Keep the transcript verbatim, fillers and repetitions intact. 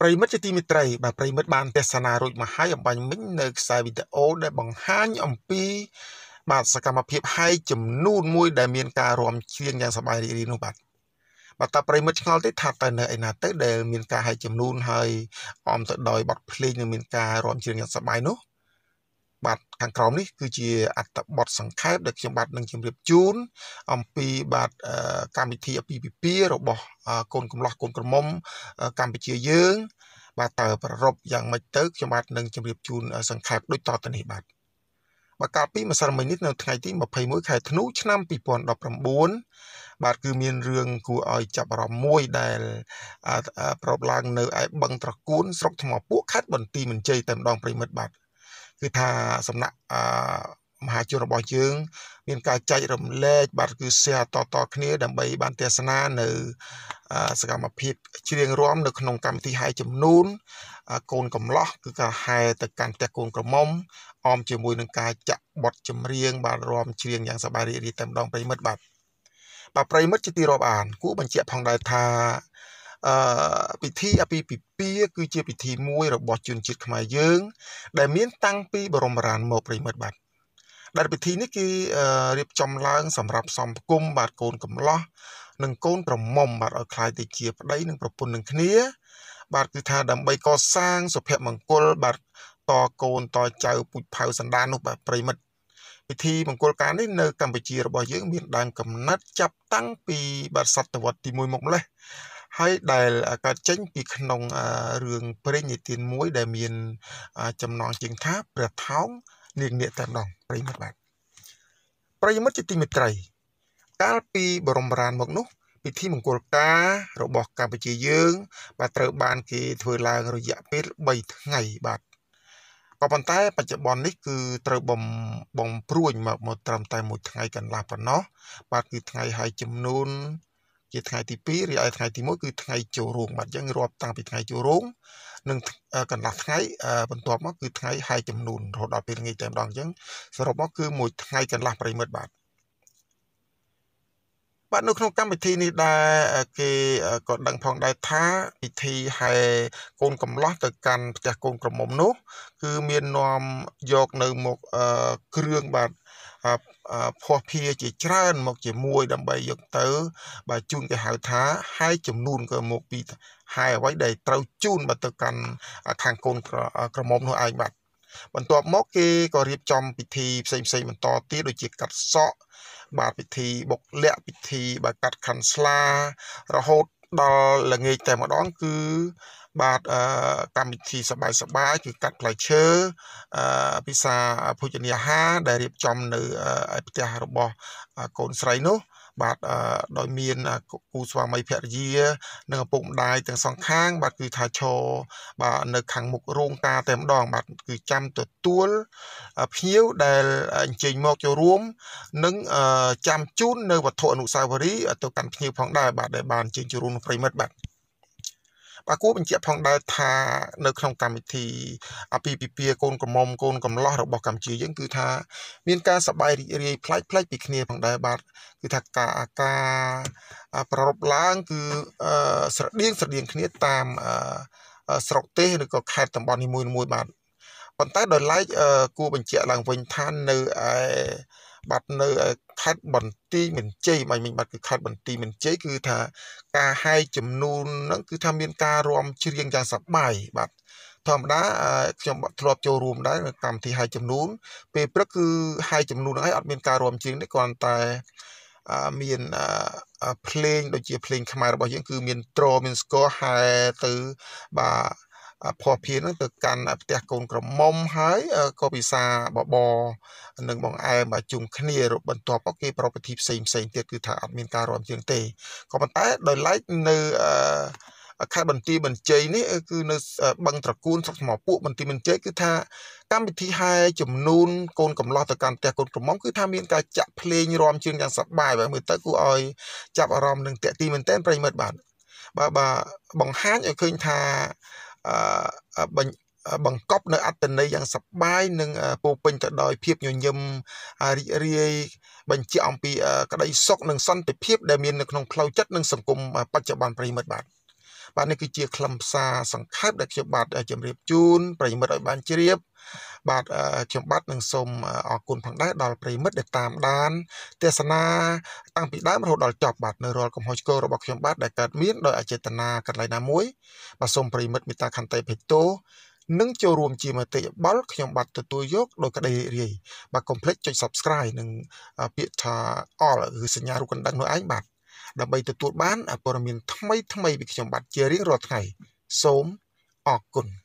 ប្រិមិត្តជាទីមេត្រីបាទប្រិមិត្តបានទស្សនារួចមកហើយអំបញ្ញមិញនៅខ្សែវីដេអូដែលបង្ហាញអំពីបាទសកម្មភាពហែកចំនួនមួយដែលមានការរាំច្រៀងយ៉ាងសប្បាយរីករាយនោះបាទបាទតើប្រិមិត្តឆ្ងល់ទេថាតើនៅឯណាទៅដែលមានការហែកចំនួនហើយអមទៅដោយបទភ្លេងនិងមានការរាំច្រៀងយ៉ាងសប្បាយនោះបាទខាងក្រោមនេះគឺជាអត្ថបទសង្ខេបដែលខ្ញុំបាទនឹងជម្រាបជូនអំពីបាទកម្មវិធីអាពាហ៍ពិពាហ៍របស់កូនកំលោះកូនក្រមុំកម្ពុជាយើងបាទតើប្ររពយ៉ាងម៉េចទៅខ្ញុំបាទនឹងជម្រាបជូនសង្ខេបដូចតទៅនេះបាទបាទកាលពីម្សិលមិញនេះនៅថ្ងៃទីម្ភៃមួយខែធ្នូឆ្នាំពីរពាន់ដប់ប្រាំបួនបាទគឺមានរឿងគួរឲ្យចាប់អារម្មណ៍មួយដែលប្រពឡើងនៅឯបឹងត្រកួនស្រុកថ្មពួកខេត្តបន្ទាយមានជ័យតែម្ដងប្រិមិត្តបាទគឺថាសំណាក់អឺមហាជនរបស់យើងមានការចែករំលែកបាទគឺ share តតគ្នាដើម្បីបានទស្សនានៅសកម្មភាពច្រៀងរាំនៅក្នុងកម្មវិធីហែចំនួនកូនកំលោះគឺការហែទៅកាន់ផ្ទះកូនក្រមុំអមជាមួយនឹងការចាក់បទចម្រៀងបាទរាំច្រៀងយ៉ាងសប្បាយរីករាយតែម្ដងប្រិមិត្តបាទបាទប្រិមិត្តជាទីរាប់អានគួរបញ្ជាក់ផងដែរថាអឺពិធីអាពាហ៍ពិពាហ៍គឺជាពិធីមួយរបស់ជនជាតិខ្មែរយើងដែលមានតាំងពីបរមរានមកប្រិមិត្តបាទដែលពិធីនេះគឺរៀបចំឡើងសម្រាប់ផ្សំផ្គុំបាទកូនកំលោះនិងកូនក្រមុំបាទឲ្យคล้ายទៅជាប្តីនិងប្រពន្ធនឹងគ្នាបាទគឺថាដើម្បីកសាងសុភមង្គលបាទតកូនតចៅពូជផៅសន្តាននោះបាទប្រិមិត្តពិធីមង្គលការនេះនៅកម្ពុជារបស់យើងមានដើមកំណត់ចាប់តាំងពីបាទសតវត្សទីមួយមកម្លេះហើយដែលកើតចេញពីក្នុងរឿងព្រេងនិទានមួយដែលមានចំណងជើងថាព្រះថោងនាងនាគតែម្ដងប្រិមិត្តបាទប្រិមិត្តជាទីមេត្រីកាលពីបរមរានមកនោះពិធីមង្គលការរបស់កម្ពុជាយើងបាទត្រូវបានគេធ្វើឡើងរយៈពេលបីថ្ងៃបាទក៏ប៉ុន្តែបច្ចុប្បន្ននេះគឺត្រូវបំបំព្រួញមកមកត្រឹមតែមួយថ្ងៃកន្លះប៉ុណ្ណោះបាទគឺថ្ងៃហែចំនួនជាថ្ងៃទីពីររីឯថ្ងៃទីមួយគឺថ្ងៃចូលរោងបាទអញ្ចឹងរាប់តាំងពីថ្ងៃចូលរោងនិងកន្លះថ្ងៃបន្ទាប់មកគឺថ្ងៃហែចំនួនរហូតដល់ពេលល្ងាចតែម្ដងអញ្ចឹងសរុបមកគឺមួយថ្ងៃកន្លះប្រិមិត្តបាទបាទនៅក្នុងកម្មវិធីនេះដែរគេក៏ដឹងផងដែរថាពិធីហែកូនកំលោះទៅកាន់ផ្ទះកូនក្រមុំនោះគឺមាននាំយកនៅមកគ្រឿងបាទភ័ស្តុភារជាច្រើនមកជាមួយដើម្បីយកទៅបាទជូនគេហៅថាហែចំនួនក៏មកពីហែអ្វីដែលត្រូវជូនបាទទៅកាន់ខាងកូនក្រមុំនោះឯងបាទបន្ទាប់មកគេក៏រៀបចំពិធីផ្សេងផ្សេងបន្តទៀតដូចជាកាត់សក់បាទពិធីបុកលាក់ពិធីបាទកាត់ខាន់ស្លារហូតដល់ល្ងាចតែម្ដងគឺបាទកម្មវិធីសបាយសបាយគឺកាត់ផ្លែឈើពិសាភោជនីយអាហារដែលរៀបចំនៅឯផ្ទះរបស់កូនស្រីនោះបាទដោយមានគូស្វាមីភរិយានិងឪពុកម្ដាយទាំងសងខាងបាទគឺថាឈរបាទនៅខាងមុខរោងការតែម្ដងបាទគឺចាំទទួលភ្ញៀវដែលអញ្ជើញមកចូលរួមនិងចាំជូននៅវត្ថុអនុស្សាវរីយ៍ទៅកាន់ភ្ញៀវផងដែរបាទដែលបានអញ្ជើញចូលរួមក្នុងប្រិមិត្តបាទបាទគួរបញ្ជាក់ផងដែរថានៅក្នុងកម្មវិធីអាពាហ៍ពិពាហ៍កូនក្រមុំកូនកំលោះរបស់កម្ពុជាយើងគឺថាមានការសប្បាយរីករាយប្លែកប្លែកពីគ្នាផងដែរបាទគឺថាការអាការប្ររពឡើងគឺស្រដៀងស្រដៀងគ្នាតាមស្រុកទេសឬក៏ខេត្តតំបន់នីមួយៗបាទប៉ុន្តែដោយឡែកគួរបញ្ជាក់ឡើងវិញថានៅឯបាទនៅខេត្តបន្ទាយមានជ័យមិនមិញបាទគឺខេត្តបន្ទាយមានជ័យគឺថាការហែកចំនួនហ្នឹងគឺថាមានការរាំច្រៀងយ៉ាងសប្បាយបាទធម្មតាខ្ញុំធ្លាប់ចូលរួមដែរនៅកម្មវិធីហែកចំនួនពេលព្រឹកគឺហែកចំនួនហ្នឹងឯងអត់មានការរាំច្រៀងទេគ្រាន់តែមានភ្លេងដូចជាភ្លេងខ្មែររបស់យើងគឺមានទ្រមានស្គរហែទៅបាទភ័ស្តុភារហ្នឹងទៅកាន់ផ្ទះកូនក្រមុំហើយក៏ពិសាបបរនិងបងអែមជុំគ្នាបន្ទាប់មកគេប្រពៃពិធីផ្សេងផ្សេងទៀតគឺថាអត់មានការរាំច្រៀងទេក៏ប៉ុន្តែដោយឡែកនៅខេត្តបន្ទាយមានជ័យនេះគឺនៅបឹងត្រកួនស្រុកថ្មពួកបន្ទាយមានជ័យគឺថាកម្មវិធីហែចំនួនកូនកំលោះទៅកាន់ផ្ទះកូនក្រមុំគឺថាមានការចាក់ភ្លេងរាំច្រៀងយ៉ាងសប្បាយបាទមើលទៅគួរឲ្យចាប់អារម្មណ៍នឹងតាក់ទាញមែនទែនប្រិមិត្តបាទបាទបាទបង្ហាញឲ្យឃើញថាអឺបង្កប់នៅអត្តន័យយ៉ាងសប្បាយនិងពោពេញទៅដោយភាពញញឹមរីករាយបញ្ជាក់អំពីក្តីសុខនិងសន្តិភាពដែលមាននៅក្នុងផ្លូវចិត្តនិងសង្គមបច្ចុប្បន្នប្រិមិត្តបាទបាទនេះគឺជាខ្លឹមសារសង្ខេបដែលខ្ញុំបាទជម្រាបជូនប្រិយមិត្តឲ្យបានជ្រាបបាទខ្ញុំបាទនឹងសូមអរគុណផងដែរដល់ប្រិយមិត្តដែលតាមដានទេសនាតាំងពីដើមរហូតដល់ចប់បាទនៅរាល់កំហុសឆ្គងរបស់ខ្ញុំបាទដែលកើតមានដោយអចេតនាកន្លែងណាមួយបាទសូមប្រិយមិត្តមេត្តាខន្តីបេតោនឹងចូលរួមជាមតិយោបល់ខ្ញុំបាទទទួលយកដោយក្តីរីករាយបាទកុំភ្លេចចុច Subscribe និងពាក្យថា All ឬសញ្ញារូបកណ្ដឹងនោះឯងបាទដើម្បីទទួលបានព័ត៌មានថ្មីថ្មីពីខ្ញុំបាទជារៀងរាល់ថ្ងៃសូមអរគុណ